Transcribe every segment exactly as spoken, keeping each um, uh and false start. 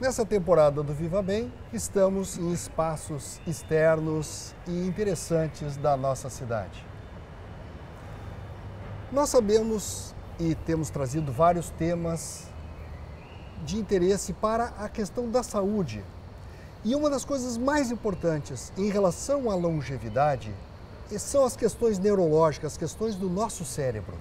Nessa temporada do Viva Bem, estamos em espaços externos e interessantes da nossa cidade. Nós sabemos e temos trazido vários temas de interesse para a questão da saúde. E uma das coisas mais importantes em relação à longevidade são as questões neurológicas, as questões do nosso cérebro.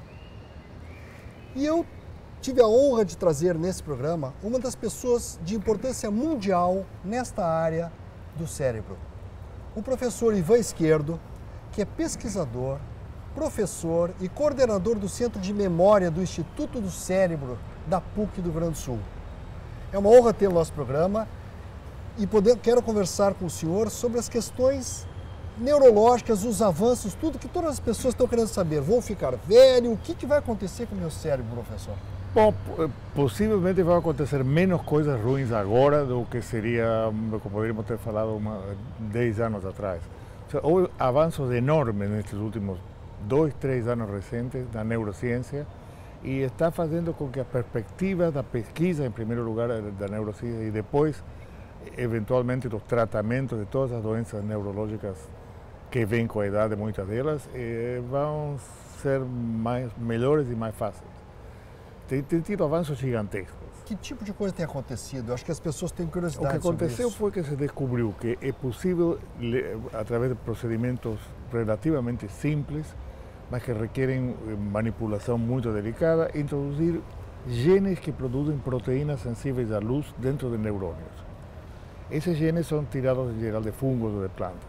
E eu tive a honra de trazer nesse programa uma das pessoas de importância mundial nesta área do cérebro. O professor Ivan Izquierdo, que é pesquisador, professor e coordenador do Centro de Memória do Instituto do Cérebro da PUC do Rio Grande do Sul. É uma honra ter o nosso programa e poder, quero conversar com o senhor sobre as questões neurológicas, os avanços, tudo que todas as pessoas estão querendo saber. Vou ficar velho? O que, que vai acontecer com o meu cérebro, professor? Bom, possivelmente vai acontecer menos coisas ruins agora do que seria, como poderíamos ter falado, uma, dez anos atrás. O sea, houve avanços enormes nestes últimos dois, três anos recentes na neurociência e está fazendo com que a perspectiva da pesquisa, em primeiro lugar, da neurociência e depois, eventualmente, dos tratamentos de todas as doenças neurológicas que vêm com a idade, muitas delas, eh, vão ser mais, melhores e mais fáceis. Tem, tem tido avanços gigantescos. Que tipo de coisa tem acontecido? Eu acho que as pessoas têm curiosidade. O que aconteceu sobre isso. foi que se descobriu que é possível, através de procedimentos relativamente simples, mas que requerem manipulação muito delicada, introduzir genes que produzem proteínas sensíveis à luz dentro de neurônios. Esses genes são tirados em geral de fungos ou de plantas.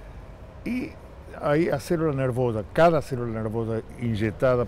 E aí a célula nervosa, cada célula nervosa injetada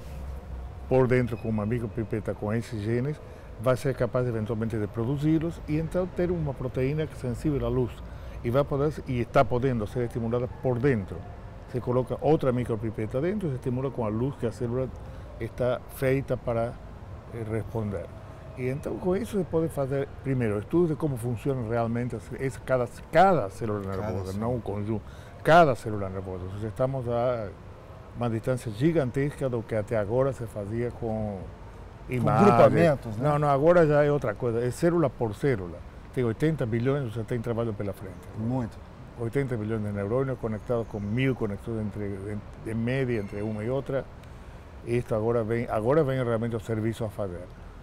por dentro com uma micropipeta com esses genes, vai ser capaz eventualmente de produzi-los e então ter uma proteína sensível à luz e vai poder e está podendo ser estimulada por dentro. Se coloca outra micropipeta dentro e se estimula com a luz que a célula está feita para responder. E então com isso se pode fazer, primeiro, estudos de como funciona realmente essa, cada, cada célula nervosa, cada não o conjunto, cada célula nervosa. Nós estamos a uma distância gigantesca do que até agora se fazia com imagens. Com grupamentos, né? Não, não, agora já é outra coisa, é célula por célula. Tem oitenta bilhões, você tem trabalho pela frente. Muito. oitenta bilhões de neurônios conectados com mil conexões entre, de média entre uma e outra. Isto agora vem, agora vem realmente o serviço a fazer.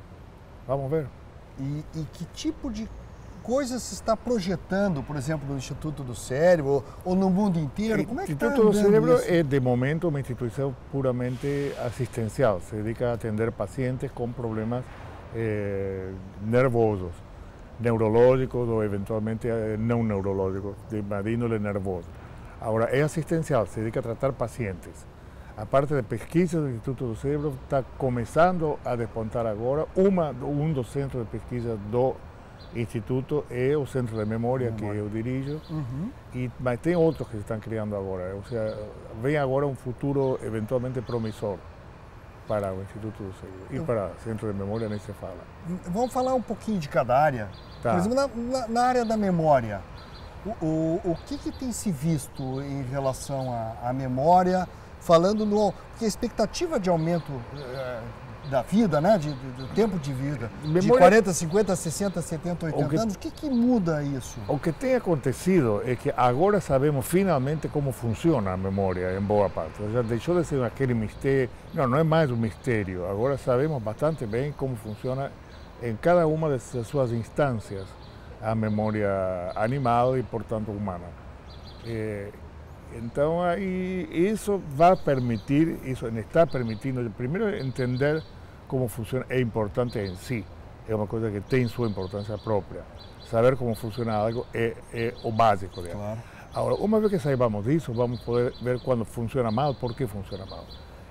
Vamos ver. E, e que tipo de coisas se está projetando, por exemplo, no Instituto do Cérebro ou, ou no mundo inteiro? Como é que está andando O Instituto do Cérebro isso? é, de momento, uma instituição puramente assistencial. Se dedica a atender pacientes com problemas eh, nervosos, neurológicos ou eventualmente não neurológicos, de índole nervosa. Agora, é assistencial, se dedica a tratar pacientes. A parte de pesquisa do Instituto do Cérebro está começando a despontar agora. Uma, um dos centros de pesquisa do Instituto é o Centro de Memória, que eu dirijo, uhum. e, mas tem outros que se estão criando agora. Ou seja, vem agora um futuro eventualmente promissor para o Instituto do Cérebro. E para o Centro de Memória nem se fala. Vamos falar um pouquinho de cada área. Tá. Por exemplo, na, na, na área da memória, o, o, o que, que tem se visto em relação à, à memória, falando no... Porque a expectativa de aumento é, da vida, né, de, de, do tempo de vida, memória... de quarenta, cinquenta, sessenta, setenta, oitenta o que... anos, o que, que muda isso? O que tem acontecido é que agora sabemos finalmente como funciona a memória, em boa parte. Já deixou de ser aquele mistério, não, não é mais um mistério, agora sabemos bastante bem como funciona em cada uma das suas instâncias a memória animal e, portanto, humana. É, então, aí, isso vai permitir, isso está permitindo, primeiro, entender como funciona, é importante em si, é uma coisa que tem sua importância própria. Saber como funciona algo é, é o básico dela. Claro. Agora, uma vez que saibamos disso, vamos poder ver quando funciona mal, por que funciona mal.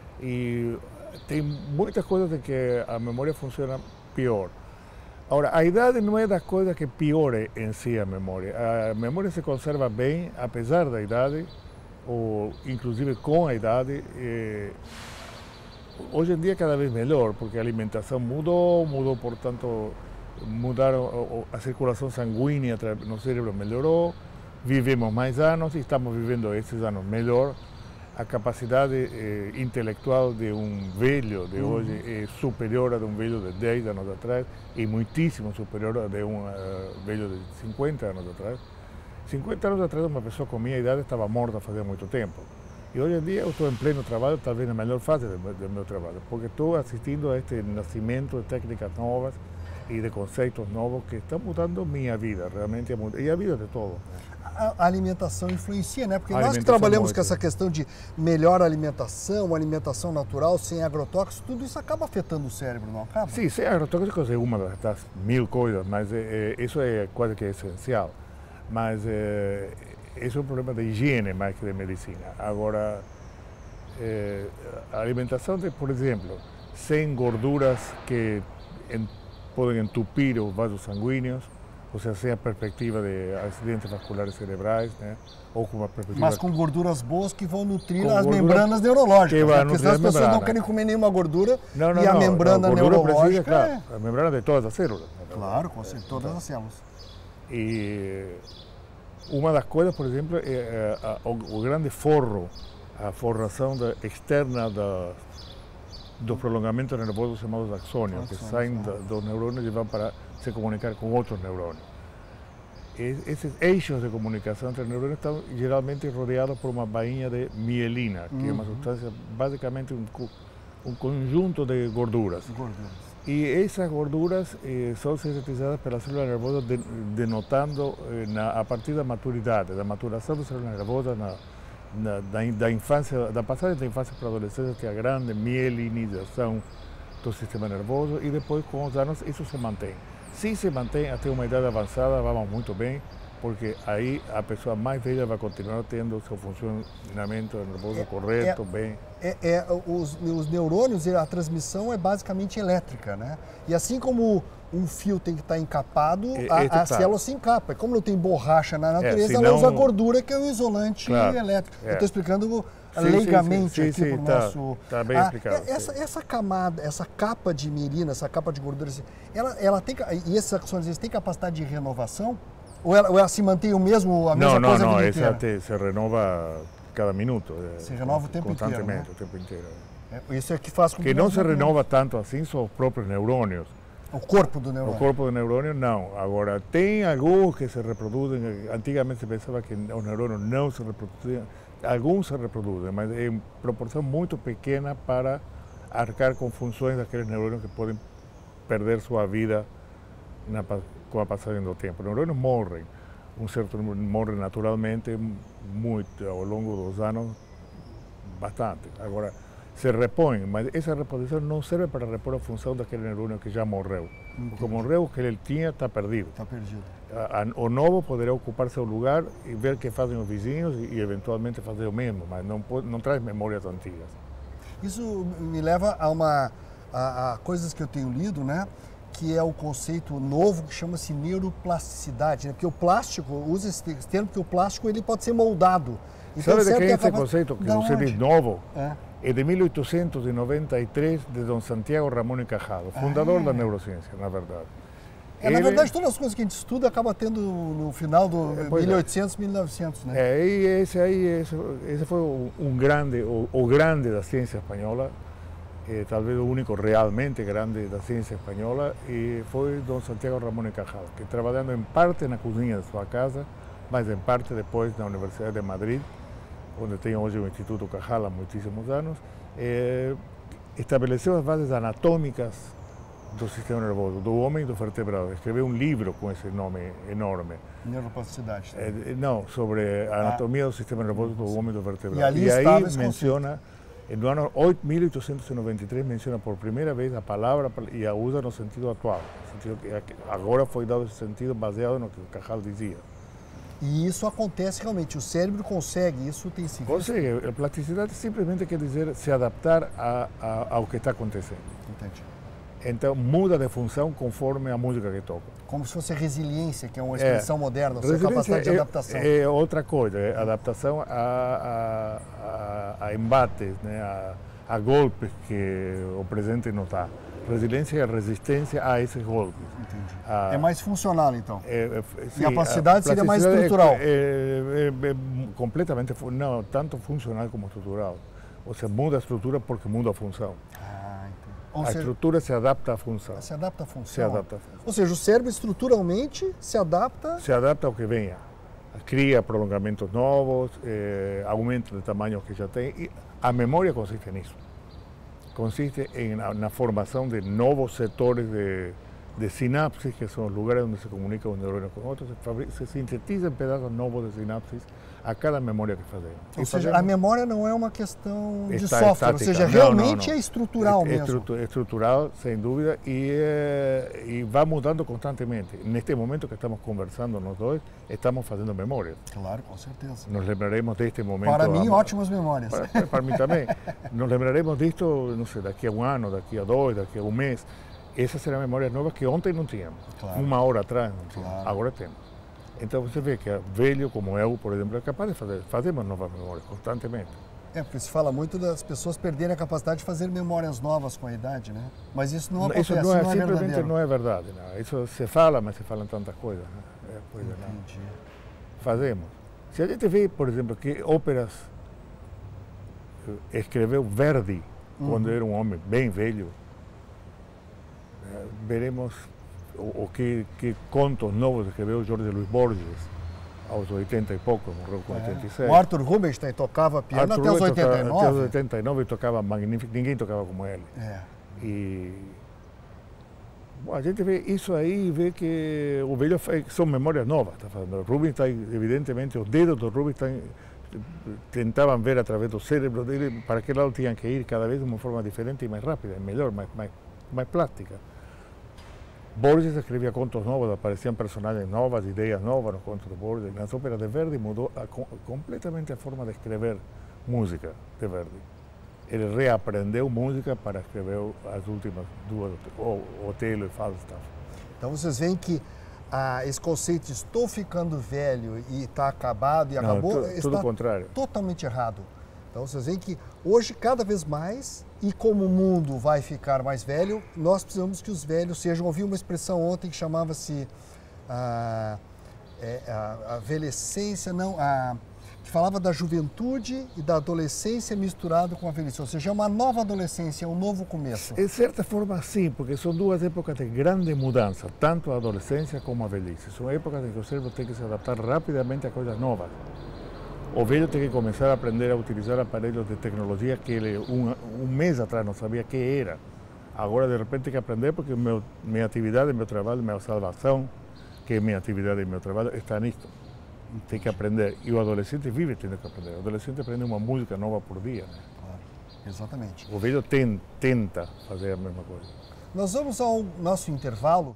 E tem muitas coisas de que a memória funciona pior. Agora, a idade não é das coisas que piore em si a memória. A memória se conserva bem, apesar da idade, ou inclusive com a idade. Eh, hoje em dia cada vez melhor, porque a alimentação mudou, mudou, portanto, mudaram, a circulação sanguínea no cérebro melhorou, vivemos mais anos e estamos vivendo esses anos melhor. a capacidade eh, intelectual de um velho de uhum. hoje é superior a de um velho de dez anos atrás e muitíssimo superior a de um uh, velho de cinquenta anos atrás. cinquenta anos atrás, uma pessoa com minha idade estava morta fazia muito tempo. E hoje em dia eu estou em pleno trabalho, talvez na melhor fase do, do meu trabalho, porque estou assistindo a este nascimento de técnicas novas e de conceitos novos que estão mudando minha vida, realmente, e a vida de todos. A alimentação influencia, né? Porque nós que trabalhamos muito com essa questão de melhor alimentação, alimentação natural, sem agrotóxicos, tudo isso acaba afetando o cérebro, não acaba? Sim, sem agrotóxicos é uma das mil coisas, mas é, é, isso é quase que essencial. Mas é, esse é um problema de higiene mais que de medicina. Agora, é, a alimentação, de, por exemplo, sem gorduras que en, podem entupir os vasos sanguíneos, ou seja, sem a perspectiva de acidentes vasculares cerebrais, né? Ou com uma perspectiva... Mas com gorduras boas que vão nutrir as membranas neurológicas, né? Porque senão as pessoas não querem comer nenhuma gordura não, não, e a não, membrana não, a neurológica... Precisa, é... claro, a membrana de todas as células. Claro, com certeza, todas as células. E uma das coisas, por exemplo, é a, a, o, o grande forro, a forração da, externa da, dos prolongamentos nervosos chamados axônios, que saem da, dos neurônios e vão para se comunicar com outros neurônios. E, esses eixos de comunicação entre neurônios estão geralmente rodeados por uma bainha de mielina, que uhum. é uma substância, basicamente um, um conjunto de gorduras. gorduras. E essas gorduras eh, são sintetizadas pelas células nervosas, de, denotando eh, na, a partir da maturidade, da maturação das células nervosas, na, na, da, da infância, da passagem da infância para a adolescência, que é a grande mielinização do sistema nervoso, e depois, com os anos, isso se mantém. Se se mantém até uma idade avançada, vamos muito bem, porque aí a pessoa mais velha vai continuar tendo o seu funcionamento nervoso é, correto, é, bem. É, é, os, os neurônios, a transmissão é basicamente elétrica, né? E assim como um fio tem que estar encapado, é, a, a célula se encapa. Como não tem borracha na natureza, é, senão... ela usa gordura, que é o isolante claro, elétrico. É. Eu estou explicando sim, leigamente sim, sim, aqui para o nosso... Está bem explicado. Ah, essa, essa camada, essa capa de mielina, essa capa de gordura, ela, ela tem, e esses axônios, eles têm capacidade de renovação? Ou ela, ou ela se mantém o mesmo, a mesma não, coisa não, a vida essa inteira? se renova cada minuto. Se renova o tempo constantemente, inteiro, né? o tempo inteiro. É, isso é que faz com que... Que não se renova tanto assim são os próprios neurônios. O corpo do neurônio? O corpo do neurônio, não. Agora, tem alguns que se reproduzem. Antigamente se pensava que os neurônios não se reproduziam. Alguns se reproduzem, mas em proporção muito pequena para arcar com funções daqueles neurônios que podem perder sua vida na com a passagem do tempo. Os neurônios morrem, um certo número morre naturalmente, muito, ao longo dos anos, bastante. Agora, se repõem, mas essa reposição não serve para repor a função daquele neurônio que já morreu. Entendi. Porque morreu, o que ele tinha está perdido. Está perdido. A, a, o novo poderá ocupar seu lugar e ver o que fazem os vizinhos e, e eventualmente fazer o mesmo, mas não, pode, não traz memórias antigas. Isso me leva a, uma, a, a coisas que eu tenho lido, né? Que é o conceito novo que chama-se neuroplasticidade, né? Porque o plástico, usa esse termo, porque o plástico ele pode ser moldado. Então, sabe de quem é esse conceito que você diz novo? É. É de mil oitocentos e noventa e três, de Dom Santiago Ramón y Cajal, fundador ah. da neurociência, na verdade. É, ele... Na verdade, todas as coisas que a gente estuda acaba tendo no final do é, mil e oitocentos, mil e novecentos, né? É, e esse aí, esse, esse foi um grande, o, o grande da ciência espanhola, eh, talvez o único realmente grande da ciência espanhola, e foi Dom Santiago Ramón y Cajal, que trabalhando em parte na cozinha de sua casa, mas em parte depois na Universidade de Madrid, onde tem hoje o Instituto Cajal há muitíssimos anos, eh, estabeleceu as bases anatômicas do sistema nervoso, do homem e do vertebrado. Escreveu um livro com esse nome enorme. Neuroplasticidade. Eh, não, sobre a anatomia ah. do sistema nervoso do homem e do vertebrado. E, ali e aí menciona, no ano mil oitocentos e noventa e três, menciona por primeira vez a palavra e a usa no sentido atual. No sentido que agora foi dado esse sentido baseado no que o Cajal dizia. E isso acontece realmente, o cérebro consegue, isso tem sido. Consegue, a plasticidade simplesmente quer dizer se adaptar a, a, ao que está acontecendo. Entendi. Então muda de função conforme a música que toca. Como se fosse a resiliência, que é uma expressão é, moderna, a sua capacidade de é, adaptação. É outra coisa, é adaptação a, a, a, a embates, né, a, a golpes que o presente não está. Resiliência é a resistência a esses golpes. Entendi. A, é mais funcional, então. É, é, sim, e a plasticidade, a seria mais estrutural. É, é, é, completamente, não tanto funcional como estrutural. Você muda a estrutura porque muda a função. Ah, entendi. Ou A seja, estrutura se adapta à função. se adapta à função. Se adapta à função. Ou seja, o cérebro estruturalmente se adapta... Se adapta ao que venha. Cria prolongamentos novos, eh, aumenta o tamanho que já tem. E a memória consiste nisso. Consiste em, na, na formação de novos setores de, de sinapses, que são os lugares onde se comunica um neurônio com outro. Se, fabri- se sintetizam pedaços novos de sinapses a cada memória que fazemos. Ou E seja, fazemos- a memória não é uma questão de Está software, ou estática. seja, Não, realmente não, não. é estrutural é, mesmo. estrutu- é estrutural, sem dúvida, e, eh, e vai mudando constantemente. Neste momento que estamos conversando nós dois, estamos fazendo memória. Claro, com certeza. Nos lembraremos deste momento. Para mim, a- ótimas memórias. Para, para mim também. Nos lembraremos disto, não sei, daqui a um ano, daqui a dois, daqui a um mês. Essas serão memórias novas que ontem não tínhamos. Claro. Uma hora atrás não tínhamos. Claro. Agora temos. Então você vê que velho como eu, por exemplo, é capaz de fazer. Fazemos novas memórias constantemente. É, porque se fala muito das pessoas perderem a capacidade de fazer memórias novas com a idade, né? Mas isso não acontece, Isso não é, não é simplesmente verdadeiro. não é verdade. Não. Isso se fala, mas se falam tantas coisas. Né? É coisa, não. Entendi. Fazemos. Se a gente vê, por exemplo, que óperas eh, escreveu Verdi Uhum. quando era um homem bem velho, eh, veremos o, o que, que contos novos escreveu Jorge Luis Borges aos oitenta e poucos, morreu com oitenta e seis. O Arthur Rubinstein tocava piano Arthur até os Rubinstein tocava- oitenta e Até os nove. oitenta e nove tocava magnífico, ninguém tocava como ele. É. E bom, a gente vê isso aí e vê que o velho faz- são memórias novas. Tá falando. Rubinstein, evidentemente, os dedos do Rubinstein tentavam ver através do cérebro dele para que lado tinham que ir cada vez de uma forma diferente e mais rápida, melhor, mais, mais, mais plástica. Borges escrevia contos novos, apareciam personagens novas, ideias novas nos contos de Borges. Nas óperas de Verdi mudou a, com, completamente a forma de escrever música de Verdi. Ele reaprendeu música para escrever as últimas duas, o Otelo e Falstaff. Então vocês veem que ah, esse conceito de estou ficando velho e está acabado e Não, acabou, tu- está tudo o contrário. totalmente errado. Então vocês veem que hoje, cada vez mais, e como o mundo vai ficar mais velho, nós precisamos que os velhos sejam... Ouvi uma expressão ontem que chamava-se ah, é, a, a velhecência, não, a, que falava da juventude e da adolescência misturado com a velhice. Ou seja, é uma nova adolescência, um novo começo. Em certa forma, sim, porque são duas épocas de grande mudança, tanto a adolescência como a velhice. São épocas em que o cérebro tem que se adaptar rapidamente a coisas novas. O velho tem que começar a aprender a utilizar aparelhos de tecnologia que ele um, um mês atrás não sabia que era. Agora, de repente, tem que aprender porque meu, minha atividade, meu trabalho, minha salvação, que é minha atividade e meu trabalho, está nisto. Tem que aprender. E o adolescente vive tendo que aprender. O adolescente aprende uma música nova por dia. Né? Claro, exatamente. O velho tem, tenta fazer a mesma coisa. Nós vamos ao nosso intervalo.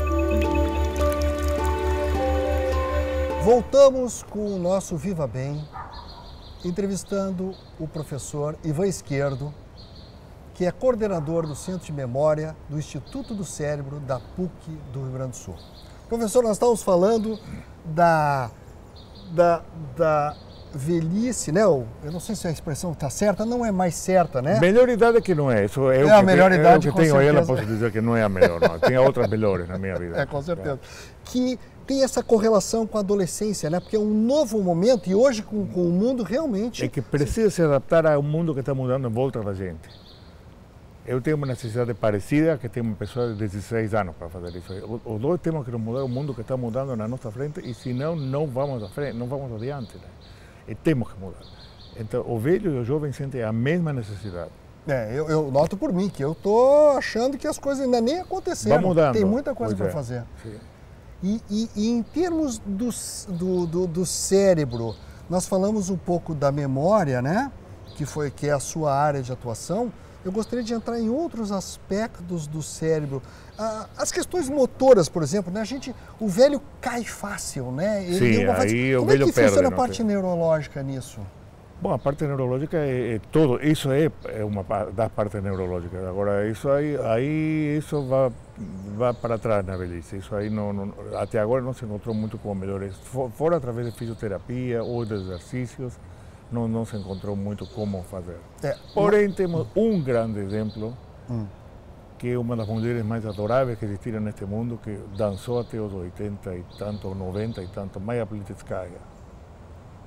Voltamos com o nosso Viva Bem, entrevistando o professor Ivan Izquierdo, que é coordenador do Centro de Memória do Instituto do Cérebro da P U C do Rio Grande do Sul. Professor, nós estávamos falando da, da, da velhice, né? Eu não sei se a expressão está certa, não é mais certa, né? Melhor idade que não é. Isso é, É o a que, melhor é idade, o que com tenho ela, certeza. posso dizer que não é a melhor. Não. Tem outras melhores na minha vida. É, com certeza. Que tem essa correlação com a adolescência, né? Porque é um novo momento e hoje com, com o mundo realmente... É que precisa se adaptar a um mundo que está mudando em volta da gente. Eu tenho uma necessidade parecida que tem uma pessoa de dezesseis anos para fazer isso. Os dois temos que mudar o mundo que está mudando na nossa frente e senão não vamos à frente, não vamos adiante. Né? E temos que mudar. Então o velho e o jovem sentem a mesma necessidade. É, eu, eu noto por mim que eu estou achando que as coisas ainda nem aconteceram. Vai mudando. Tem muita coisa Pois para é. fazer. Sim. E, e, e em termos do, do, do, do cérebro, nós falamos um pouco da memória, né? Que, foi, que é a sua área de atuação. Eu gostaria de entrar em outros aspectos do cérebro. Ah, as questões motoras, por exemplo, né? A gente, o velho cai fácil, né? Ele Sim, tem uma fase- aí o Como é velho que perde, funciona a não parte tem. neurológica nisso? Bom, a parte neurológica é, é todo, isso é, é uma pa- das partes neurológicas. Agora, isso aí, aí isso vai, vai para trás na velhice. Isso aí não, não, até agora não se encontrou muito como melhores. For- Fora através de fisioterapia ou de exercícios, não, não se encontrou muito como fazer. É, Porém, temos um grande exemplo, Hum. que é uma das mulheres mais adoráveis que existiram neste mundo, que dançou até os oitenta e tanto, noventa e tanto, Maya Plisetskaya.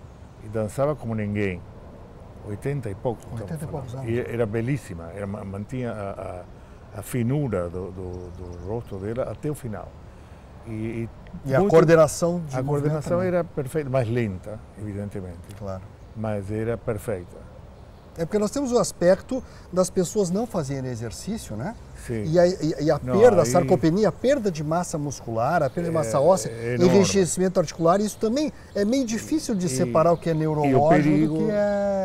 e dançava como ninguém. oitenta e poucos. oitenta e poucos anos. E era belíssima, era, mantinha a, a, a finura do, do, do rosto dela até o final. E, e, e a coordenação de A coordenação era perfeita, mais lenta, evidentemente. Claro. Mas era perfeita. É porque nós temos o aspecto das pessoas não fazerem exercício, né? Sim. E a, e, e a não, perda, aí... a sarcopenia, a perda de massa muscular, a perda de massa é, óssea, é enrijecimento articular, isso também é meio difícil de e, separar o que é neurológico perigo... do que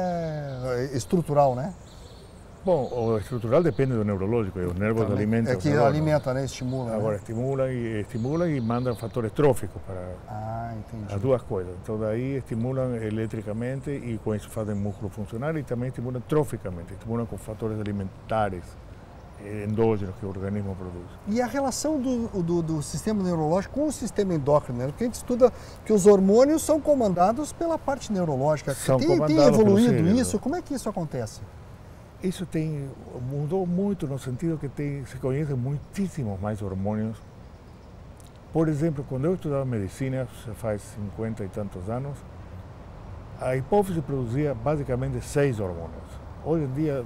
é estrutural, né? Bom, o estrutural depende do neurológico, os nervos Também. alimentam. É que alimenta, né? Estimula. Agora, né? estimula e estimula e mandam fatores tróficos para ah, entendi. as duas coisas. Então, daí estimulam eletricamente e com isso fazem músculo funcionar e também estimulam troficamente, estimulam com fatores alimentares endógenos que o organismo produz. E a relação do, do, do sistema neurológico com o sistema endócrino, né? Porque a gente estuda que os hormônios são comandados pela parte neurológica. São tem, tem evoluído isso? Como é que isso acontece? Isso tem, mudou muito no sentido que tem, se conhecem muitíssimos mais hormônios. Por exemplo, quando eu estudava medicina, já faz cinquenta e tantos anos, a hipófise produzia basicamente seis hormônios. Hoje em dia,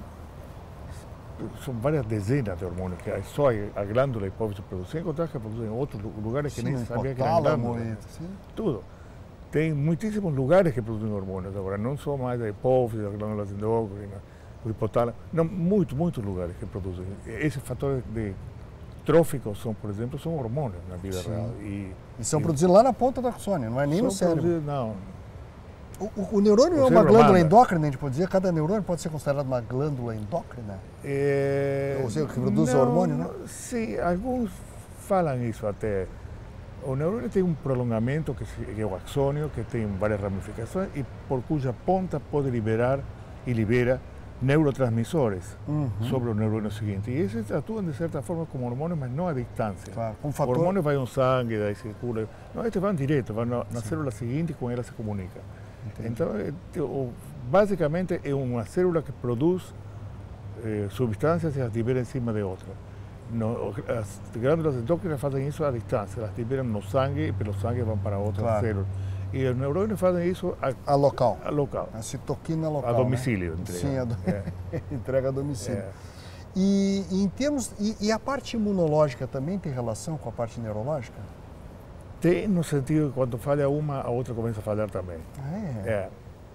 são várias dezenas de hormônios que só a glândula hipófise produz. Sem contar que produzem em outros lugares que sim, nem sabia que eram glândulas. Tudo. Tem muitíssimos lugares que produzem hormônios agora, não só mais a hipófise, as glândulas endócrinas, o hipotálamo, não, muitos, muitos lugares que produzem. Esses fatores de tróficos são, por exemplo, são hormônios na vida sim. real. E, e são e, produzidos lá na ponta da Sônia, não é nem no cérebro. Não. O, o, o neurônio o é uma glândula manda. endócrina, a gente pode dizer? Cada neurônio pode ser considerado uma glândula endócrina? É, Ou seja, que produz não, hormônio, né? Sim, alguns falam isso até. O neurônio tem um prolongamento, que é o axônio, que tem várias ramificações e por cuja ponta pode liberar e libera neurotransmissores uhum. sobre o neurônio seguinte. E esses atuam de certa forma como hormônios, mas não à distância. Claro, um fator... O hormônio vai no sangue, daí circula. Não, estes vão direto, vão na, na célula seguinte e com ela se comunica. Entendi. Então, é, basicamente é uma célula que produz eh, substâncias e as libera em cima de outra. No, as glândulas endócrinas fazem isso à distância, elas liberam no sangue e pelo sangue vão para outras claro. células. E os neurônios fazem isso a, a local. A local. A citoquina local. A domicílio, né? entrega. Sim, a do... é. entrega a domicílio. É. E, e em termos e, e a parte imunológica também tem relação com a parte neurológica? Tem no sentido que quando falha uma, a outra começa a falhar também. Ah, é? É.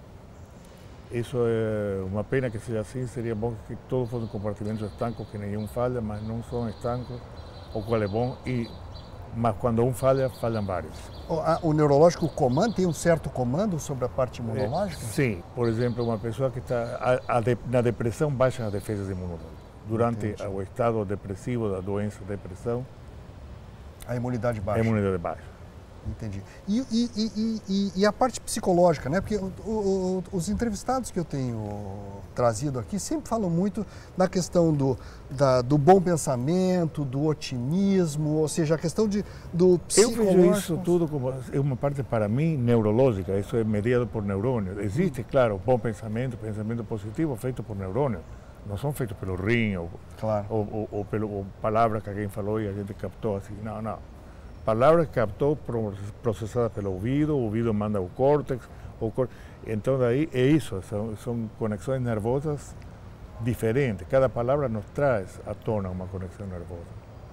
Isso é uma pena que seja assim, seria bom que todos fossem compartimentos estancos, que nenhum falha, mas não são estancos, o qual é bom, e, mas quando um falha, falham vários. O, a, o neurológico comando, tem um certo comando sobre a parte imunológica? É, sim, por exemplo, uma pessoa que está a, a de, na depressão baixa as defesas imunológicas. Durante Entendi. o estado depressivo da doença, depressão, a imunidade baixa. A imunidade baixa. Entendi. E, e, e, e, e a parte psicológica, né? Porque o, o, os entrevistados que eu tenho trazido aqui sempre falam muito da questão do, da, do bom pensamento, do otimismo, ou seja, a questão de, do psicológico. Eu vejo isso tudo como é uma parte, para mim, neurológica, isso é mediado por neurônios. Existe, claro, bom pensamento, pensamento positivo feito por neurônios. Não são feitos pelo rim ou, claro. ou, ou, ou, pelo, ou palavras que alguém falou e a gente captou assim. Não, não. Palavras que captou processadas pelo ouvido, o ouvido manda o córtex, o córtex. Então daí é isso, são, são conexões nervosas diferentes. Cada palavra nos traz à tona uma conexão nervosa.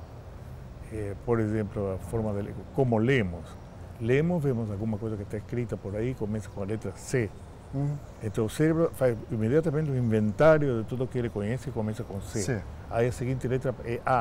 É, por exemplo, a forma de como lemos. Lemos, vemos alguma coisa que está escrita por aí, começa com a letra C. Uhum. Então o cérebro faz imediatamente um inventário de tudo que ele conhece e começa com C. C. Aí a seguinte letra é A.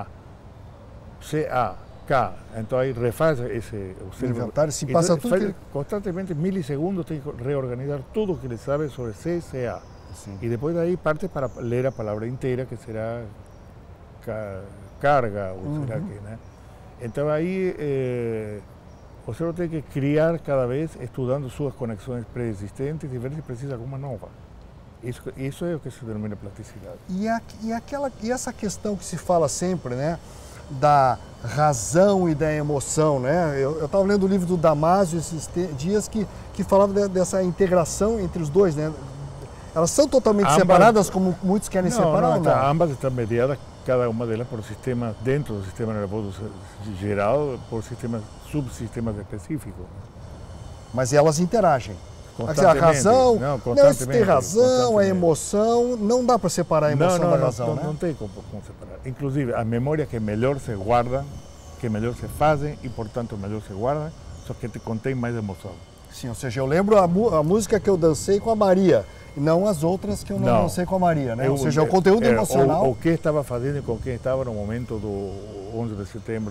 C A. K. Então aí refaz esse o cérebro. Inventário, se passa então, tudo faz, que ele... constantemente, milissegundos, tem que reorganizar tudo o que ele sabe sobre C, C, A. Sim. E depois daí parte para ler a palavra inteira, que será ca, carga, ou uhum. será que, né? Então aí eh, o cérebro tem que criar cada vez, estudando suas conexões pré-existentes e ver se precisa alguma nova. Isso, isso é o que se denomina plasticidade. E, a, e, aquela, e essa questão que se fala sempre, né? Da razão e da emoção, né? Eu estava lendo o livro do Damasio esses dias que, que falava de, dessa integração entre os dois, né? Elas são totalmente ambas, separadas, como muitos querem não, separar não, ou não? Ambas estão mediadas, cada uma delas por sistemas, dentro do sistema nervoso geral, por sistemas, subsistemas específicos. Mas elas interagem? A razão, não, não, se tem razão, a emoção, não dá para separar a emoção não, não, da razão, não, né? Não tem como, como separar. Inclusive, as memórias que melhor se guardam, que melhor se fazem e, portanto, melhor se guardam, são que te contêm mais emoção. Sim, ou seja, eu lembro a, a música que eu dancei com a Maria, e não as outras que eu não, não dancei com a Maria, né? Eu, ou seja, o conteúdo é, emocional... O, o que estava fazendo e com quem estava no momento do onze de setembro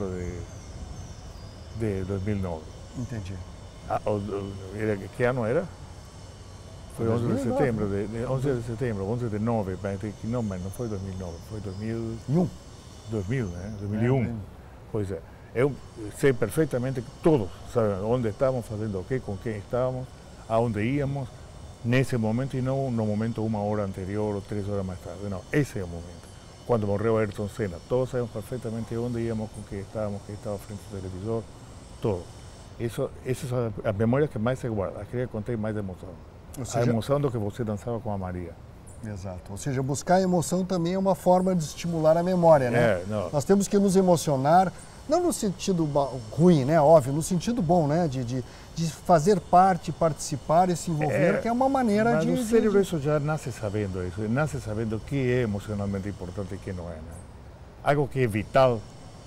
de, de dois mil e nove. Entendi. Ah, o, era, que ano era? Foi onze de setembro, de, de, onze de setembro, onze de nove, não, mas não foi dois mil e nove, foi dois mil e um. dois mil, né? dois mil e um. É, pois é. Eu sei perfeitamente que todos sabem onde estávamos, fazendo o quê, com quem estávamos, aonde íamos, nesse momento e não no momento uma hora anterior ou três horas mais tarde. Não, esse é o momento. Quando morreu Ayrton Senna, todos sabemos perfeitamente onde íamos, com quem estávamos, quem estava frente ao televisor, todo. Isso, essas são as memórias que mais se guardam, as que contém mais emoção. Seja, a emoção do que você dançava com a Maria. Exato. Ou seja, buscar emoção também é uma forma de estimular a memória, né? É, não. Nós temos que nos emocionar, não no sentido ruim, né? Óbvio, no sentido bom, né? De, de, de fazer parte, participar e se envolver, é, que é uma maneira mas de... Mas o cérebro de... isso já nasce sabendo isso, nasce sabendo o que é emocionalmente importante e o que não é, né? Algo que é vital,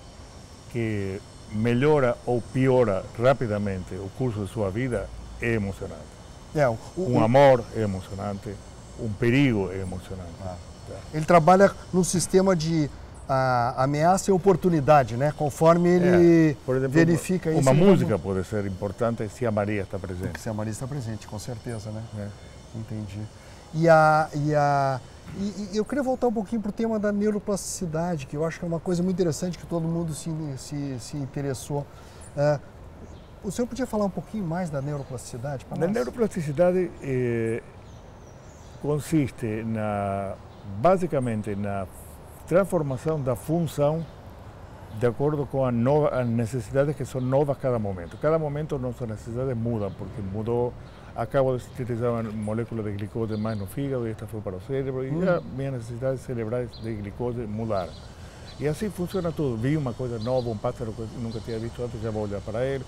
que melhora ou piora rapidamente o curso de sua vida, é emocionante. É, o, um o, amor é emocionante, um perigo é emocionante. Ah, tá. Ele trabalha num sistema de a, ameaça e oportunidade, né? Conforme ele é, por exemplo, verifica uma, isso. Uma música vamos... pode ser importante se a Maria está presente. Se a Maria está presente, com certeza, né? É. Entendi. E, a, e, a, e, e eu queria voltar um pouquinho para o tema da neuroplasticidade, que eu acho que é uma coisa muito interessante que todo mundo se, se, se interessou. Uh, O senhor podia falar um pouquinho mais da neuroplasticidade para nós? A neuroplasticidade eh, consiste na, basicamente na transformação da função de acordo com a nova, as necessidades que são novas a cada momento. Cada momento nossas necessidades mudam, porque mudou, acabo de sintetizar uma molécula de glicose mais no fígado e esta foi para o cérebro e hum. já minhas necessidades cerebrais de glicose mudaram. E assim funciona tudo. Vi uma coisa nova, um pássaro que eu nunca tinha visto antes, já vou olhar para ele.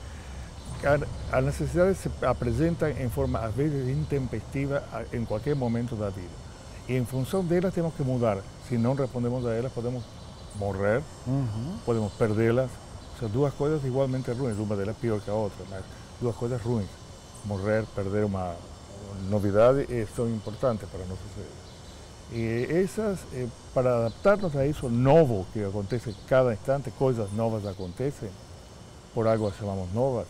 As necessidades se apresentam em forma, às vezes, intempestiva em qualquer momento da vida. E em função delas temos que mudar. Se não respondemos a elas, podemos morrer, uhum. podemos perdê-las. São duas coisas igualmente ruins, uma delas pior que a outra, mas duas coisas ruins. Morrer, perder uma novidade, são importantes para nosso cérebro. E essas, para adaptarnos a isso novo que acontece cada instante, coisas novas acontecem, por algo as chamamos novas.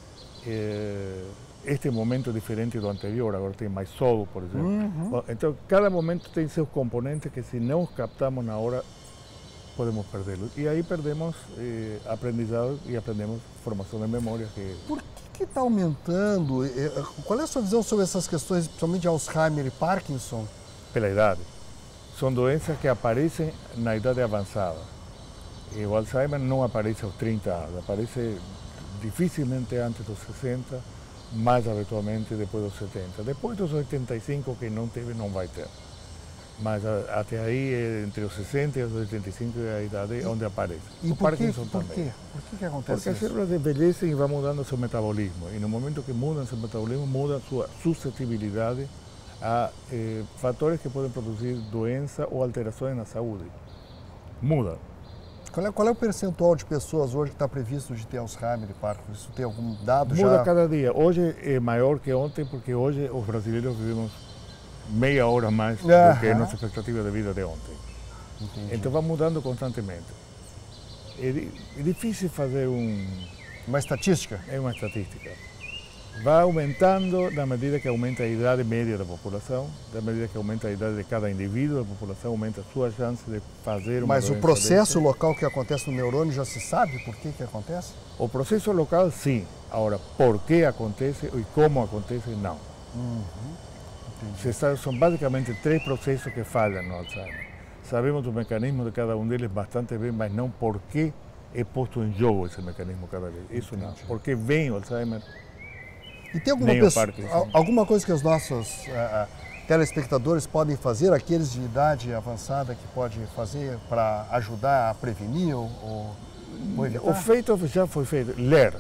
Este momento é diferente do anterior, agora tem mais sol, por exemplo. Uhum. Então, cada momento tem seus componentes que, se não os captamos na hora, podemos perdê-los. E aí perdemos eh, aprendizado e aprendemos formação de memória. Que... Por que está aumentando? Qual é a sua visão sobre essas questões, principalmente de Alzheimer e Parkinson? Pela idade. São doenças que aparecem na idade avançada. E o Alzheimer não aparece aos trinta anos, aparece dificilmente antes dos sessenta, mais habitualmente depois dos setenta. Depois dos oitenta e cinco, quem não teve, não vai ter. Mas a, até aí, entre os sessenta e os oitenta e cinco, é a idade e, onde aparece. E o por Parkinson que, por também. Quê? Por que, que acontece Porque isso? as células envelhecem e vão mudando seu metabolismo. E no momento que mudam seu metabolismo, muda sua suscetibilidade a eh, fatores que podem produzir doença ou alterações na saúde. Muda. Qual é, qual é o percentual de pessoas hoje que está previsto de ter Alzheimer e Parkinson? Isso tem algum dado já? Muda cada dia. Hoje é maior que ontem, porque hoje os brasileiros vivemos meia hora mais do uh-huh. que a nossa expectativa de vida de ontem. Entendi. Então vai mudando constantemente. É, é difícil fazer um... Uma estatística? É uma estatística. Vai aumentando na medida que aumenta a idade média da população, na medida que aumenta a idade de cada indivíduo da população, aumenta a sua chance de fazer uma Mas o processo desse. local que acontece no neurônio já se sabe por que que acontece? O processo local, sim. Agora, por que acontece e como acontece, não. Uhum. Se sabe, são basicamente três processos que falham no Alzheimer. Sabemos o mecanismo de cada um deles bastante bem, mas não por que é posto em jogo esse mecanismo cada vez. Isso Entendi. não. Porque vem o Alzheimer. E tem alguma, pessoa, alguma coisa que os nossos uh, telespectadores podem fazer, aqueles de idade avançada que pode fazer para ajudar a prevenir ou, ou, ou evitar? O feito já foi feito. Ler.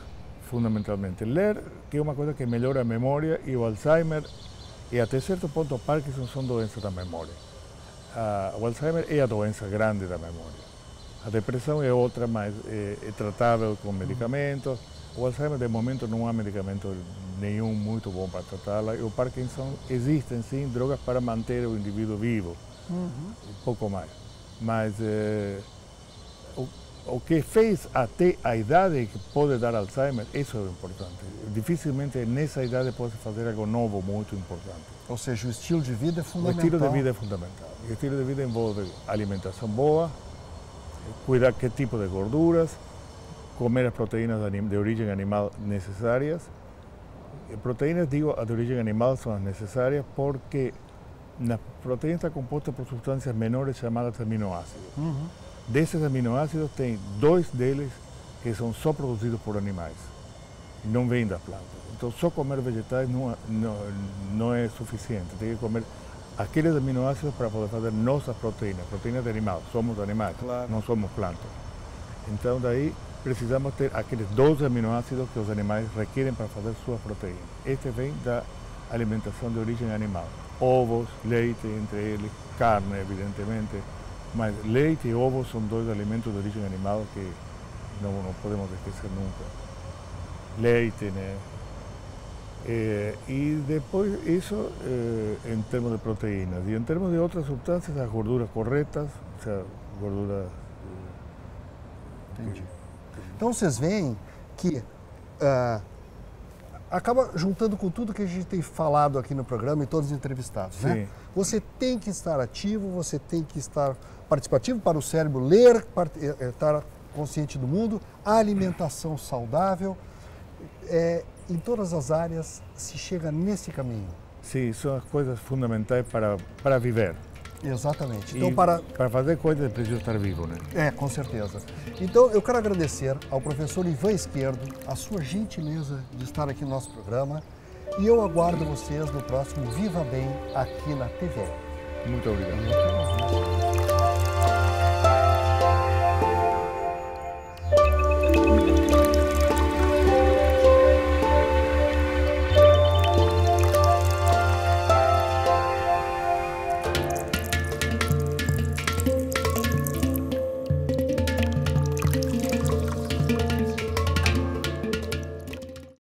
fundamentalmente. Ler, que é uma coisa que melhora a memória, e o Alzheimer e até certo ponto o Parkinson são doenças da memória. Uh, o Alzheimer é a doença grande da memória. A depressão é outra, mas é, é tratável com medicamentos. O Alzheimer, de momento, não há medicamento nenhum muito bom para tratá-la. E o Parkinson, existem sim drogas para manter o indivíduo vivo, uhum. um pouco mais. Mas eh, o, o que fez até a idade que pode dar Alzheimer, isso é o importante. Dificilmente nessa idade pode fazer algo novo muito importante. Ou seja, o estilo de vida é fundamental. O estilo de vida é fundamental. O estilo de vida envolve alimentação boa, cuidar que tipo de gorduras, comer as proteínas de origem animal necessárias. Proteínas, digo, de origem animal são as necessárias porque as proteínas estão compostas por substâncias menores chamadas aminoácidos. Uhum. Desses aminoácidos, tem dois deles que são só produzidos por animais, não vêm das plantas. Então, só comer vegetais não, não, não é suficiente, tem que comer aqueles aminoácidos para poder fazer nossas proteínas, proteínas de animal, somos animais, claro. Não somos plantas. Então, daí precisamos ter aqueles doze aminoácidos que os animais requerem para fazer suas proteínas. Este vem da alimentação de origem animal. Ovos, leite, entre eles, carne, evidentemente, mas leite e ovos são dois alimentos de origem animal que não, não podemos esquecer nunca. Leite, né? É, e depois isso é, em termos de proteínas. E em termos de outras substâncias, as gorduras corretas, ou seja, gorduras... Entendi. Então vocês veem que uh, acaba juntando com tudo que a gente tem falado aqui no programa e todos os entrevistados, Sim. né? Você tem que estar ativo, você tem que estar participativo para o cérebro ler, estar consciente do mundo, a alimentação saudável, é, em todas as áreas se chega nesse caminho. Sim, são as coisas fundamentais para, para viver. Exatamente. Então, e para... para fazer coisas é preciso estar vivo, né? É, com certeza. Então, eu quero agradecer ao professor Ivan Izquierdo a sua gentileza de estar aqui no nosso programa e eu aguardo vocês no próximo Viva Bem aqui na T V E. Muito obrigado.